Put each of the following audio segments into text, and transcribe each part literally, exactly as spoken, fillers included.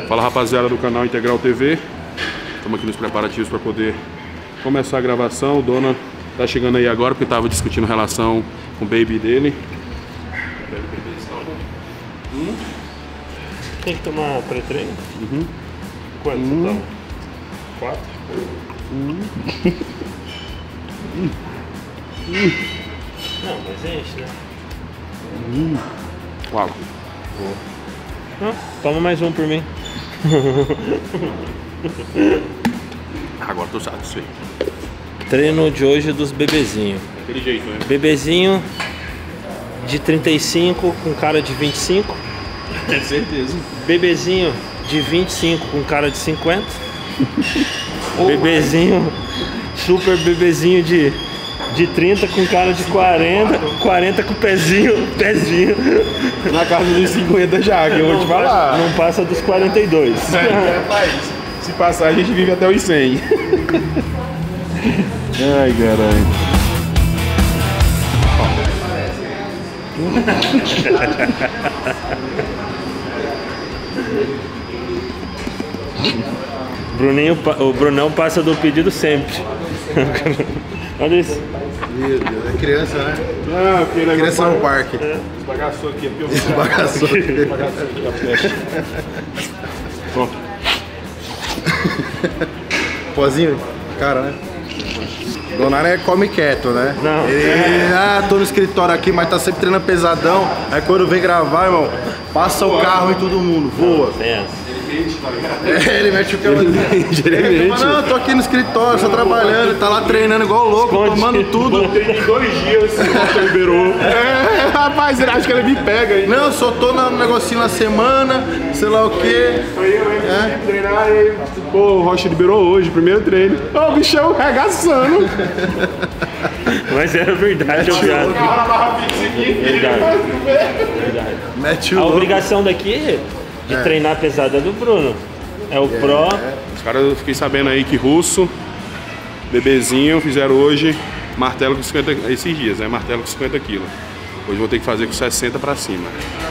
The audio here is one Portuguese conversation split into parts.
Fala, rapaziada do canal Integral T V. Estamos aqui nos preparativos para poder começar a gravação. O Dona tá chegando aí agora porque tava discutindo relação com o baby dele. Hum? Tem que tomar pré-treino? Uhum. Quanto hum. você toma? Quatro? Hum. Hum. Não, mas enche, né? Hum. Quatro. Ah, toma mais um por mim. Agora tô satisfeito. Treino de hoje dos bebezinhos. Daquele jeito, né? Bebezinho de trinta e cinco com cara de vinte e cinco. É certeza. Bebezinho de vinte e cinco com cara de cinquenta. Bebezinho, super bebezinho de, de trinta com cara de quarenta. quarenta com pezinho, pezinho. Na casa dos cinquenta já, que eu vou te falar. Não passa dos quarenta e dois. É, rapaz, se passar a gente vive até os cem. Ai, caralho. Bruninho, o Brunão passa do pedido sempre. Olha isso. Meu Deus, é criança, né? Não, porque criança no parque. É. Esbagaçou aqui, é Esbagaçou aqui. Esbagaçou aqui a flecha. Pronto. Pozinho, cara, né? Donário é come quieto, né? Não. Ele, ah, tô no escritório aqui, mas tá sempre treinando pesadão. Aí quando vem gravar, irmão, passa o carro em todo mundo, voa. É. É, ele mete o carro. Ele Mas não, eu tô aqui no escritório, só trabalhando, tá lá treinando igual louco, Esconde. tomando tudo. Tem dois dias, o liberou. É, rapaz, acho que ele me pega aí. Não, só tô no negocinho na semana, sei lá o quê. Foi eu, eu é. treinar e pô, o Rocha liberou hoje, primeiro treino. Ó, o bichão regaçando. Mas era verdade, eu viado. Verdade. Verdade. Mete A o louco. obrigação daqui de É. treinar pesada é do Bruno. É o Pro. Os caras, eu fiquei sabendo aí que russo, bebezinho, fizeram hoje martelo com cinquenta, esses dias, né? Martelo com cinquenta quilos. Hoje vou ter que fazer com sessenta pra cima.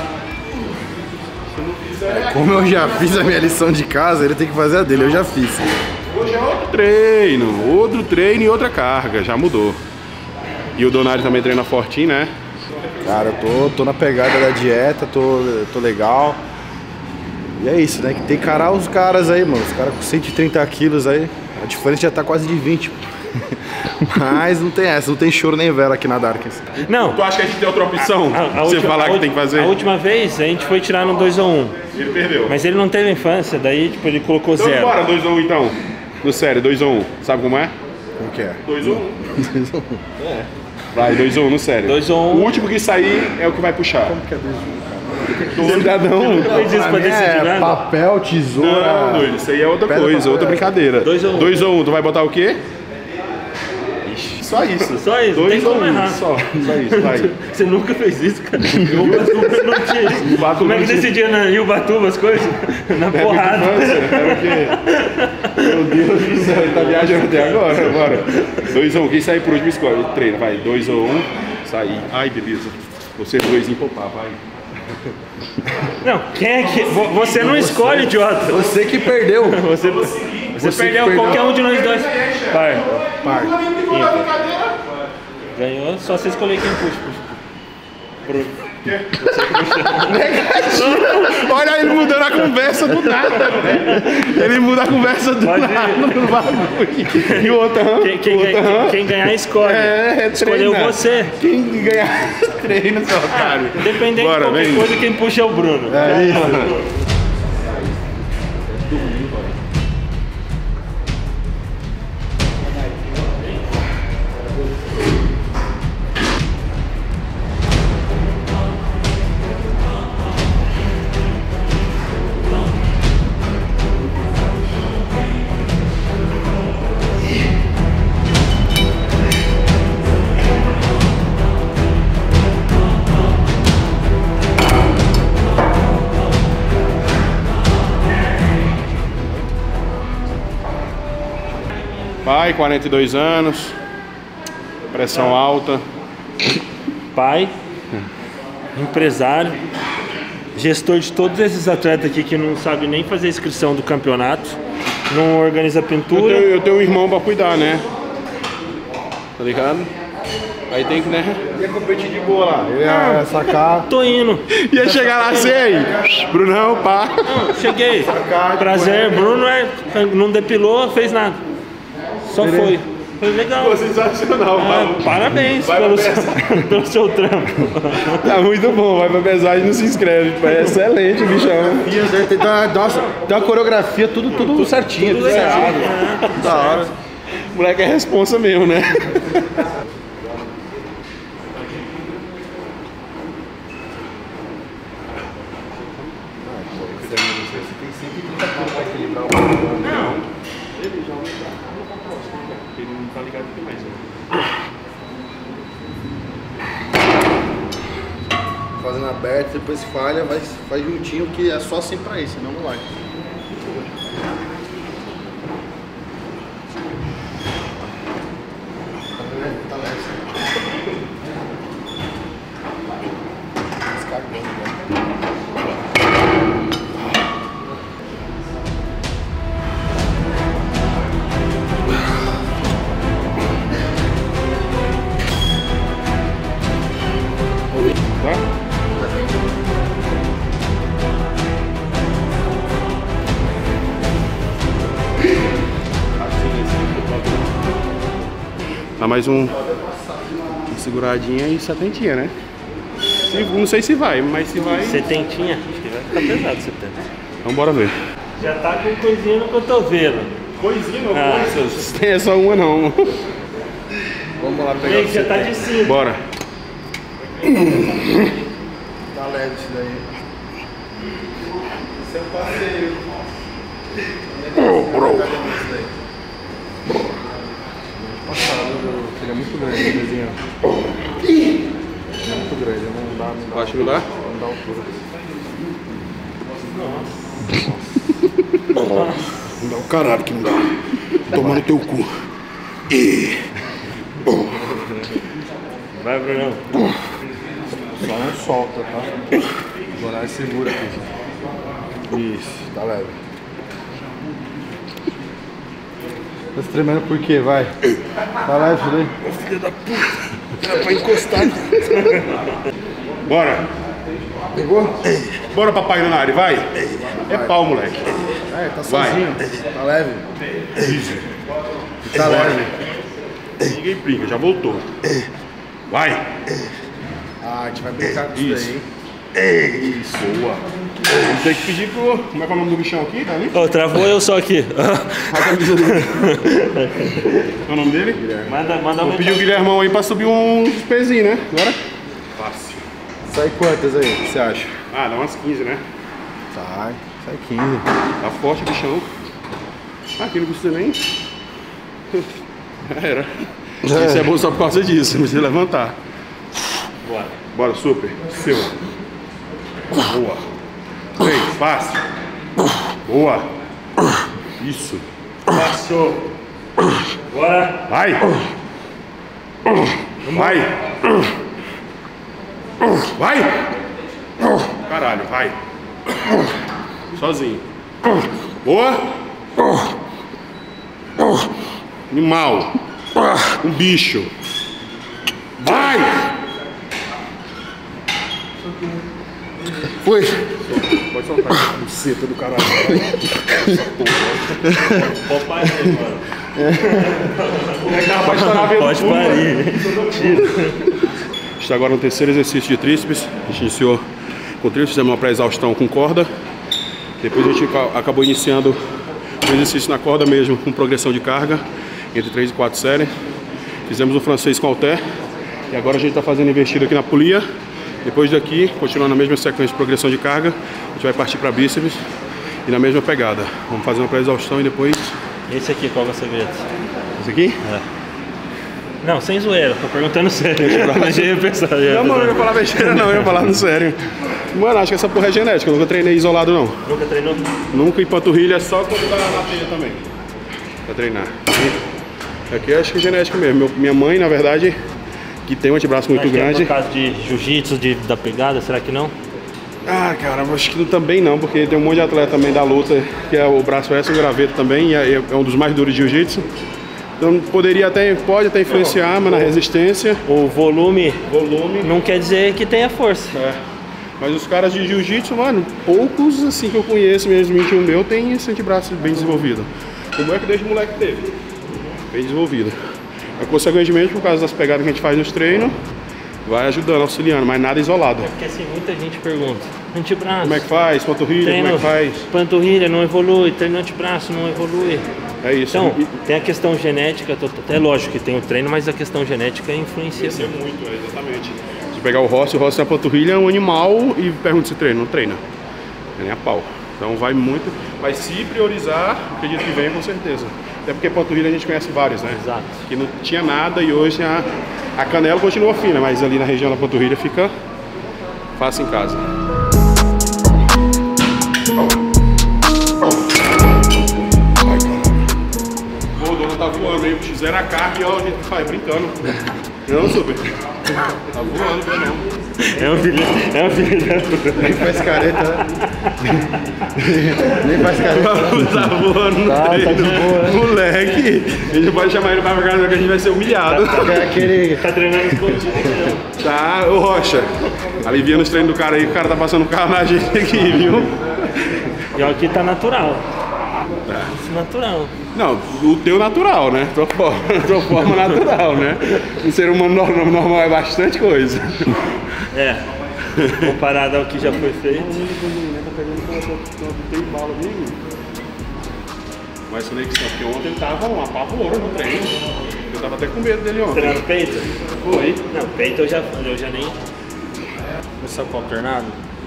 Como eu já fiz a minha lição de casa, ele tem que fazer a dele, eu já fiz. Hoje é outro treino, outro treino e outra carga, já mudou. E o Donário também treina fortinho, né? Cara, eu tô, tô na pegada da dieta, tô, tô legal. E é isso, né? Que tem que encarar os caras aí, mano. Os caras com cento e trinta quilos aí, a diferença já tá quase de vinte. Mas não tem essa, não tem choro nem vela aqui na Darkness. Não. Tu acha que a gente tem outra opção? A, a Você última, falar a que tem que fazer? A última vez a gente foi tirar no dois ou um. Ele perdeu. Mas ele não teve infância, daí tipo, ele colocou Então zero. bora, dois ou um então. No sério, dois ou um. Sabe como é? Como que é? dois ou um. É. Vai, dois ou um, no sério. dois ou um. O último que sair é o que vai puxar. Como que é dois ou um, cara? Cidadão. Nunca fez isso pra decidir É nada. papel, tesoura. Não, doido, isso aí é outra Pedra, coisa, papel. outra brincadeira. Dois ou um. Dois ou um, tu vai botar o quê? Só isso. Só isso, Dois tem como ou um, errar. Só, só isso, vai. Você nunca fez isso, cara. Eu não tinha isso. Ubatuba Como é que não tinha. decidia na Ubatuba as coisas? Na Época de porrada. infância, era o quê? Meu Deus do céu, ele tá viajando até agora, bora. Dois ou um, quem sair por último escolhe. Treina, vai. Dois ou um, sair. Ai, beleza. Você dois em poupar, vai. Não, quem é que. vo- Você não escolhe, idiota. Você que perdeu. Você, você, Você perdeu, que perdeu. qualquer um de nós dois. Par. Par. Ganhou, só você escolher quem puxa. puxa. Pro... Olha ele mudando a conversa do nada, velho. Ele muda a conversa do Pode ir. nada no bagulho. E o outro, aham, Quem, quem, o outro, ganha- aham. quem ganhar, escolhe. É, Escolheu treina. você. Quem ganhar, treina, seu otário. Dependendo Bora, de qualquer vem. coisa, quem puxa é o Bruno. É isso. Pai, quarenta e dois anos, pressão alta. Pai, empresário, gestor de todos esses atletas aqui que não sabe nem fazer inscrição do campeonato, não organiza pintura. Eu tenho, eu tenho um irmão pra cuidar, né? Tá ligado? Aí tem que, né? Ia competir de boa lá. Eu ia sacar. Tô indo. Ia chegar lá assim aí. Brunão, pá. Não, cheguei. Sacar, Prazer, tipo, Bruno é, não depilou, fez nada. Só foi. Foi legal. Pô, sensacional, Ah, mano. parabéns Vai pelo pra seu, pelo seu trampo. Tá muito bom, vai pra pesagem e não se inscreve. Tipo, é excelente, bichão. Tem uma, nossa, tem uma coreografia, tudo, tudo certinho, tudo, Tudo legal. certinho. né? Da hora. O moleque é responsa mesmo, né? Não. Ele já ele não tá ligado aqui mais. Fazendo aberto, depois falha, vai, vai juntinho que é só assim pra isso, senão não vai. Tá leve. Dá mais um, uma seguradinha e setentinha, né? Se, não sei se vai, mas se vai. Setentinha? Acho que vai ficar pesado setenta. Então bora ver. Já tá com coisinha no cotovelo. Coisinha, não, Ah. coisas. Tem só uma não. Vamos lá pegar Ei, o já tá de cima. Bora. Tá leve isso daí. Isso é um passeio. Oh, bro. Ele é muito grande, o desenho. Ele é muito grande, não dá, não dá. Acho que não dá? Não dá altura. Não dá o caralho que não dá. Tomando teu cu. E... Vai, Brunão. Só não solta, tá? Agora é segura aqui. Isso, tá leve. Tá se tremendo por quê? Vai. Tá leve isso daí? Filha da puta. Era pra encostar. Bora. Pegou? Bora, papai na área, vai. É pau, moleque. É, tá Vai. sozinho. Tá leve. Isso. Tá Bora. leve. Ninguém brinca, já voltou. Vai. Ah, a gente vai brincar com Isso. isso daí. Isso. Boa. Vamos ter que pedir pro... Como é que é o nome do bichão aqui? Tá ali? Ô, travou eu só aqui. A camisa dele. Qual é o nome dele? Manda, manda Vou pedir o Guilhermão aí pra subir uns pezinhos, né? Agora? Fácil. Sai quantas aí? O que você acha? Ah, dá umas quinze, né? Sai. Sai quinze. Tá forte o bichão. Ah, aqui não precisa nem... Já era. Isso é bom só por causa disso, não precisa levantar. Bora. Bora, super. Seu. Boa. Três, fácil. Boa. Isso. Passou. Bora. Vai. Vai. Vai. Caralho, vai. Sozinho. Boa. Animal. Um bicho. Vai. Foi. Pode soltar essa buceta do caralho. Pode parir, mano. Pode estourar vendo Pode tudo, mano. parir. Está agora no terceiro exercício de tríceps. A gente iniciou com tríceps, fizemos uma pré-exaustão com corda. Depois a gente ca- acabou iniciando o exercício na corda mesmo, com progressão de carga, entre três e quatro séries. Fizemos o francês com halter. E agora a gente está fazendo investido aqui na polia. Depois daqui, continuando na mesma sequência de progressão de carga, a gente vai partir para bíceps e na mesma pegada. Vamos fazer uma pré-exaustão e depois... Esse aqui, qual é o segredo? Esse aqui? Não, sem zoeira, tô perguntando sério. Mas já ia pensar, já ia Não, mano, eu pensar. não ia falar besteira não, eu ia falar no sério. Mano, acho que essa porra é genética, eu nunca treinei isolado não. Nunca treinou? Nunca em panturrilha, é só quando tá na teia também. Pra treinar. E aqui eu acho que é genética mesmo. Meu- minha mãe, na verdade, que tem um antebraço muito Acho que é grande. por causa de jiu-jitsu, de, da pegada, será que não? Ah, cara, acho que também não, porque tem um monte de atleta também da luta, que é o braço S, o graveto também, e é um dos mais duros de jiu-jitsu. Então poderia até, pode até influenciar, mas na resistência... O volume, volume não quer dizer que tenha força. É. Mas os caras de jiu-jitsu, mano, poucos assim que eu conheço, mesmo o meu, tem esse antebraço bem desenvolvido. Como é que desde moleque teve? Bem desenvolvido. Mas, consequentemente, por causa das pegadas que a gente faz nos treinos, vai ajudando, auxiliando, mas nada isolado. É porque assim, muita gente pergunta, antebraço... Como é que faz? Panturrilha, treino, como é que faz? Panturrilha não evolui, treino antebraço não evolui. É isso. Então, e... tem a questão genética, é lógico que tem o treino, mas a questão genética influencia Influencia muito. muito, é, exatamente. Se pegar o Rossi, o Rossi na panturrilha é um animal e pergunta se treina, não treina. É nem a pau. Então vai muito, mas se priorizar, acredito que venha com certeza. Até porque panturrilha a gente conhece vários, né? Exato. Que não tinha nada e hoje a, a canela continua fina, mas ali na região da panturrilha fica fácil em casa. O dono tá voando aí, fizeram a carga e ó, a gente faz brincando. Não, super. Tá voando, não. É um filho, é um filho da puta. Nem faz careta. Nem faz careta. Tá voando no Tá, tá treino. de boa. Moleque, a gente pode chamar ele pra casa que a gente vai ser humilhado. É aquele... Tá treinando escondido. Tá, ô Rocha, aliviando os treinos do cara aí, o cara tá passando o carro na gente aqui, viu? E ó, aqui tá natural. Isso natural. Não, o teu natural, né? Tua forma, tua forma natural, né? Um ser humano normal, normal é bastante coisa. É, comparado ao que já foi feito. Mas conexão, porque ontem ele tava um apavoro no treino. Eu tava até com medo dele ontem. Treinando peito? Foi. Não, peito eu já, eu já nem... Começar com o alternado?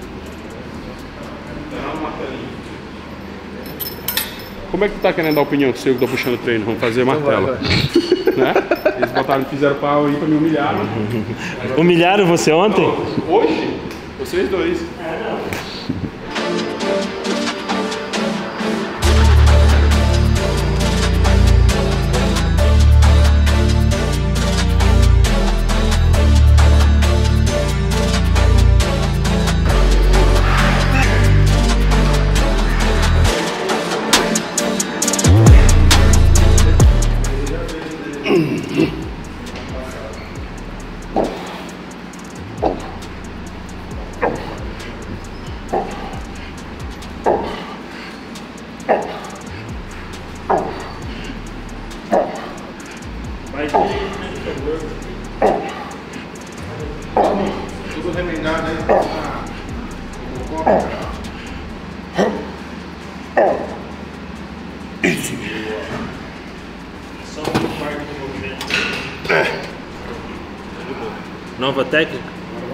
Como é que tu tá querendo dar opinião que eu que tô puxando o treino? Vamos fazer martelo. Né? Eles botaram, fizeram pau aí pra me humilhar. Humilharam você ontem? Hoje? Vocês dois. Tudo remendado aí. Isso. Só uma parte do movimento. Nova técnica?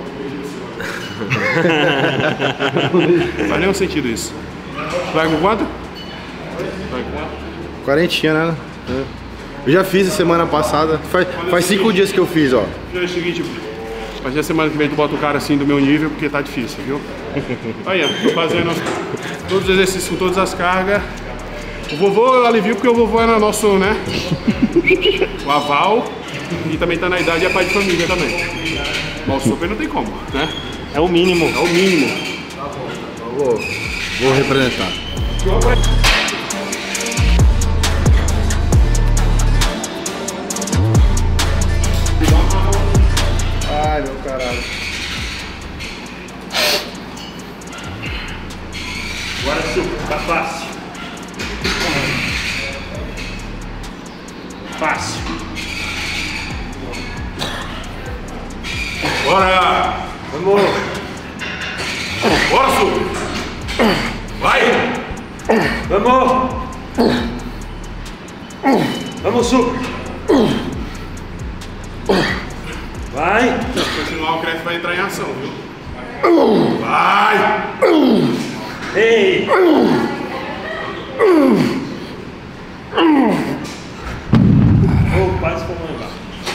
Não faz nenhum sentido isso. Vai com quanto? Vai com quanto? Quarentinha, né? Eu já fiz a semana passada. Faz, faz cinco dias que eu fiz, ó. É o seguinte, a partir da semana que vem tu bota o cara assim do meu nível, porque tá difícil, viu? Aí, ó, tô fazendo todos os exercícios com todas as cargas. O vovô eu alivio porque o vovô é no nosso, né? O aval. E também tá na idade e é pai de família também. Mas o super não tem como, né? É o mínimo. É o mínimo. Vou, vou representar. Ai, meu caralho. Agora sim, tá fácil. Fácil. Bora! Vamos! Bora, super! Vai! Vamos! Vamos, Super! Vai! Se continuar, o Cref vai entrar em ação, viu? Vai! Ei! Oh, quase como levar.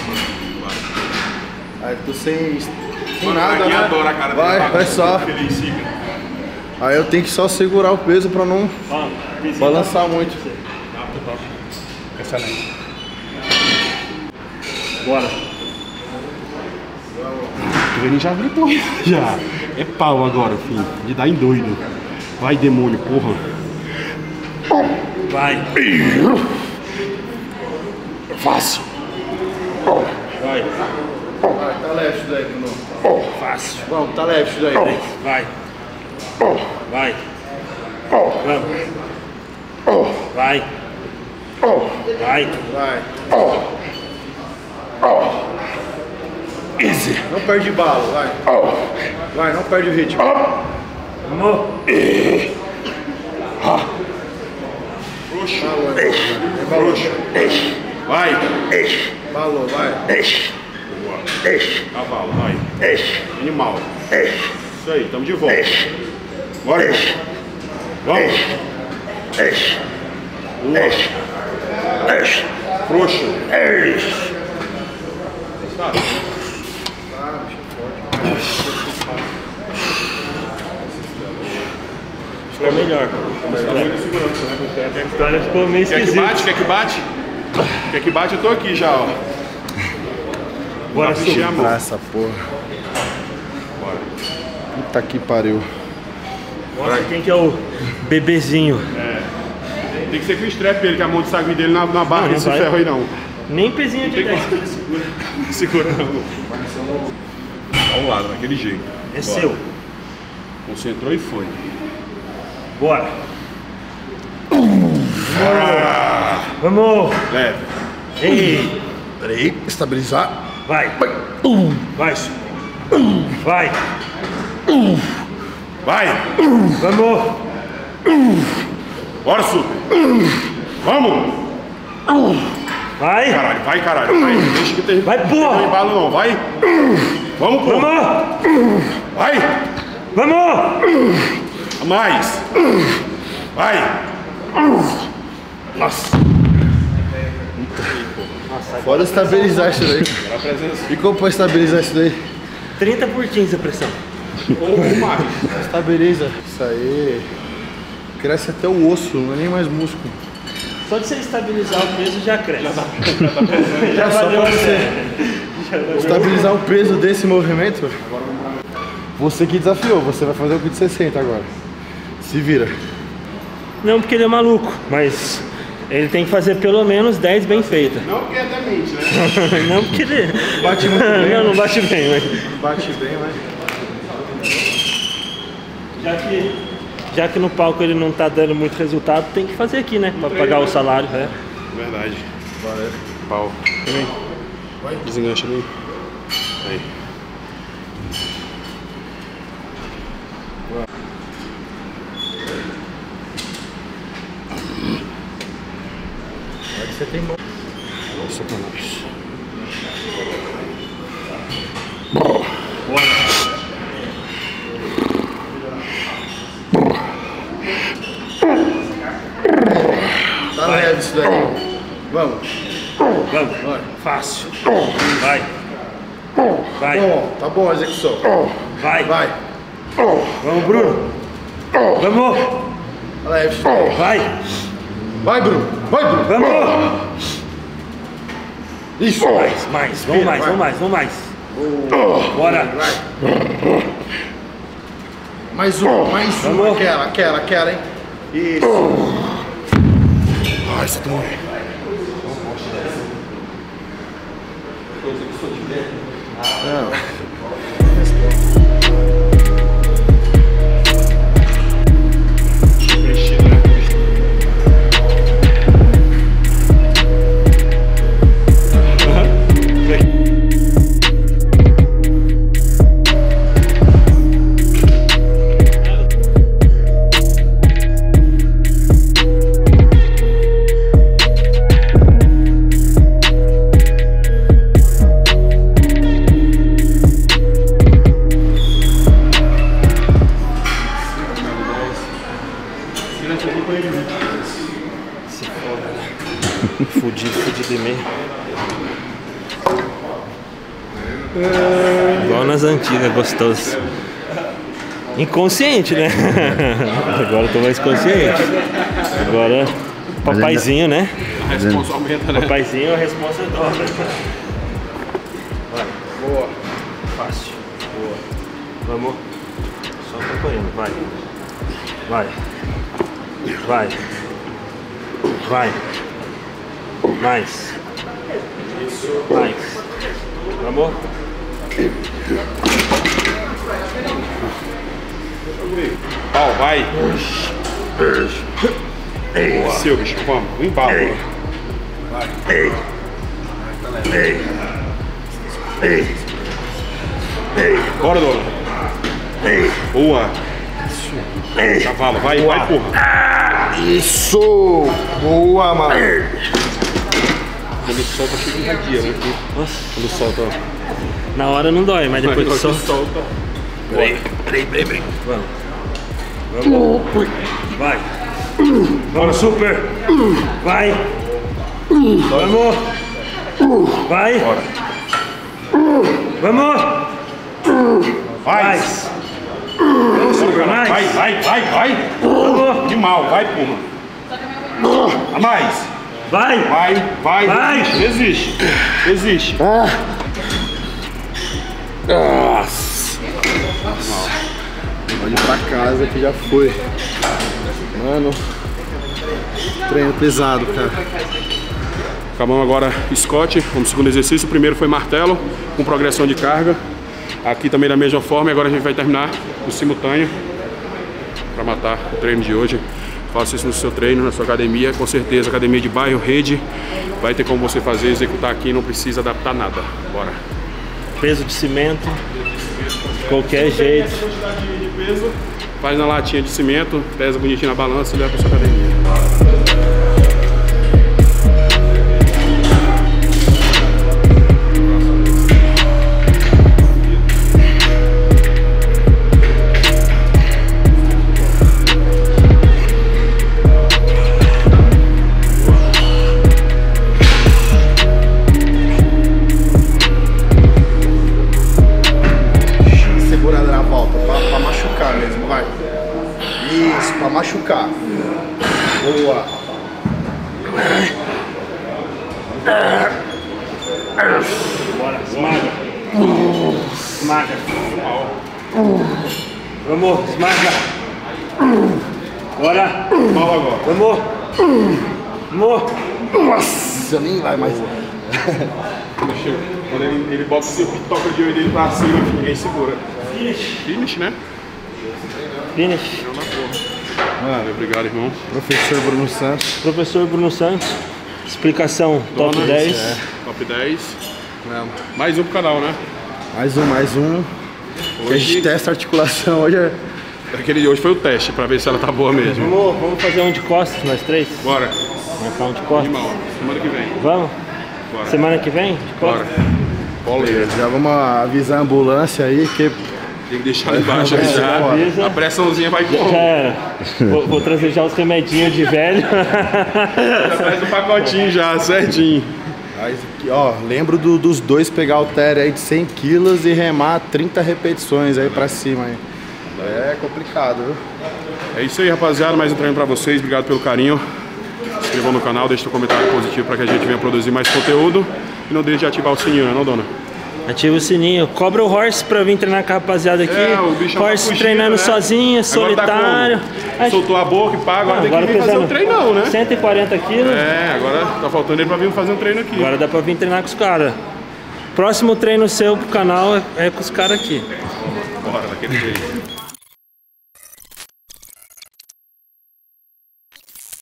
Aí tô sem, sem Mano, nada, aqui né? adora a cara Vai, dele. vai só. Feliz, siga. Aí eu tenho que só segurar o peso pra não Ó, balançar muito. Excelente. Bora. A gente já gritou. Já. É pau agora, filho. De dar em doido. Vai, demônio, porra. Vai. Fácil. Vai. Vai, tá leve isso daí, Bruno. Fácil. Vamos, tá leve isso daí. Vai. Vai. Vamos. Vai. Vai. Vai. Easy. Não perde bala, vai. Vai, não perde o ritmo. Vamos. Frouxo. Balou. Vai. Balou, vai. Cavalo, vai. Animal. Isso aí, tamo de volta. Bora, irmão. Vamos. Boa. Frouxo. Ficou melhor. A história ficou meio Quer que esquisita. bate? Quer que bate? Quer que bate? Eu tô aqui já, ó. Bora subir. amor. Ah, essa porra. Bora. Puta que pariu. Mostra quem que é o bebezinho. Tem que ser com o strap ele, que a mão de saco dele na, na barra Não, não desse vai. ferro aí não. Nem pezinho de dez. Segura não. Ao lado, daquele jeito. É Bora. seu. Concentrou e foi. Bora. Vamos. Leve. Ei. Peraí, estabilizar. Vai. Vai. Vai. Vai! Vamos. Bora, super! Vamos! Vai. Caralho, vai, caralho, vai! Deixa que tem. Vai, Não porra. tem embalo não, vai! Vamos, pô! Vamos. Vai! Vamos. Mais! Vai! Nossa! Pode estabilizar isso daí. E como pode estabilizar isso daí? trinta por quinze a pressão. Ou mais! Estabiliza. Isso aí. Cresce até o osso, não é nem mais músculo. Só de você estabilizar o peso já cresce. Já, Já tá pesando. já só valeu pra a você. pena. Estabilizar o peso desse movimento. Você que desafiou, você vai fazer o de sessenta agora. Se vira. Não porque ele é maluco, mas ele tem que fazer pelo menos dez bem feitas. Não porque é demente, né? Não porque ele... Bate muito bem. Não, não bate bem, mas... Bate bem, mas. Já que, já que no palco ele não tá dando muito resultado, tem que fazer aqui, né? Pra pagar o salário, é. Verdade. Valeu. Pau. Vai. Desengancha ali. Aí. Você tem bom. Nossa, pra nós. Tá leve isso daí. Vamos. Vamos. Vai. Fácil. Vai. Vai. Bom, tá bom a execução. Vai. Vai. Vamos, Bruno. Vamos. Tá leve isso daí. Vai. Vai, Bruno. Vai, Bruno. Vamos. Isso. Mais, mais. Vamos mais, vamos mais, vamos mais. Bora. Vai. Mais um, mais um. Vamos. Aquela, aquela, aquela, hein? Isso. Ai, você tomou. Mexido, né? Fudido, fudido de meio. Igual nas antigas, gostoso. Inconsciente, né? Agora eu tô mais consciente. Agora, papaizinho, né? A responsa aumenta, né? Papaizinho, a resposta é dobra. Vai. Boa. Fácil. Boa. Vamos. correndo, vai. Vai. Vai. Vai. Mais. Mais. Vamos. Pau, vai. Seu bicho, vamos. Embala. Vai. Ei. Ei. Ei. Ei. Bora, Dona. Ei. Boa. Ei. Cavalo, vai, Boa. vai, porra. Ah, Isso! Boa, mano! Quando solta, chega e irradia, né? nossa. Quando solta, ó. Na hora não dói, mas depois que Mas solta. solta. Peraí, peraí, peraí, peraí. Vamos. Vamos. Vai. Vamos, super. Vai. Vamos. Vai. Bora. Vamos. Vai. Mais. Vamos, super, mais. Vai, vai, vai, vai. Vamos. Que mal, vai, porra. A mais. Vai. Vai, vai. Vai. Desiste. Desiste. Nossa! Pode ir pra casa que já foi. Mano, treino pesado, cara. Acabamos agora Scott, vamos segundo exercício. O primeiro foi martelo, com progressão de carga. Aqui também da mesma forma, e agora a gente vai terminar o simultâneo para matar o treino de hoje. Faça isso no seu treino, na sua academia. Com certeza, academia de bairro, rede, vai ter como você fazer, executar aqui, não precisa adaptar nada. Bora. Peso de cimento. De qualquer jeito. De peso, faz na latinha de cimento, pesa bonitinho na balança e leva para sua academia. Isso, pra machucar. Boa. Bora, esmaga. Esmaga. Vamos, esmaga. Bora. Mal agora. Vamos. Vamos. Nossa, nem vai mais. Quando ele, ele bota o toca de olho dele pra cima, ninguém segura. Finish. Finish, né? Finish. Mano, obrigado, irmão. Professor Bruno Santos. Professor Bruno Santos. Explicação top Dona, dez. É. Top dez. Mesmo. Mais um pro canal, né? Mais um, mais um. Hoje... A gente testa a articulação. Hoje é... Aquele de hoje foi o teste, pra ver se ela tá boa mesmo. Vamos, vamos fazer um de costas, nós três? Bora. Marcar um de costas. Animal. Semana que vem. Vamos? Bora. Semana que vem? De costas? Bora. Boleiro. Já vamos avisar a ambulância aí que... Tem que deixar ali embaixo aí já. Avisa. A pressãozinha vai Já como? era. Vou, vou trazer já os remedinhos de velho. Já traz um pacotinho já, certinho. Mas aqui, ó, lembro do, dos dois pegar o halter aí de cem quilos e remar trinta repetições aí pra cima aí. É complicado, viu? É isso aí, rapaziada. Mais um treino pra vocês. Obrigado pelo carinho. Se inscrevam no canal, deixe seu comentário positivo pra que a gente venha produzir mais conteúdo. E não deixe de ativar o sininho, né, não, dona? Ativa o sininho. Cobra o Horse pra vir treinar com a rapaziada aqui. É, o bicho Horse tá fugindo, treinando né? sozinho, Agora solitário. tá como? Soltou a boca e pá, agora Ah, tem que agora vir fazer pesando um treinão, né? cento e quarenta quilos. É, agora tá faltando ele pra vir fazer um treino aqui. Agora dá pra vir treinar com os caras. Próximo treino seu pro canal é, é com os caras aqui. Bora, daquele jeito.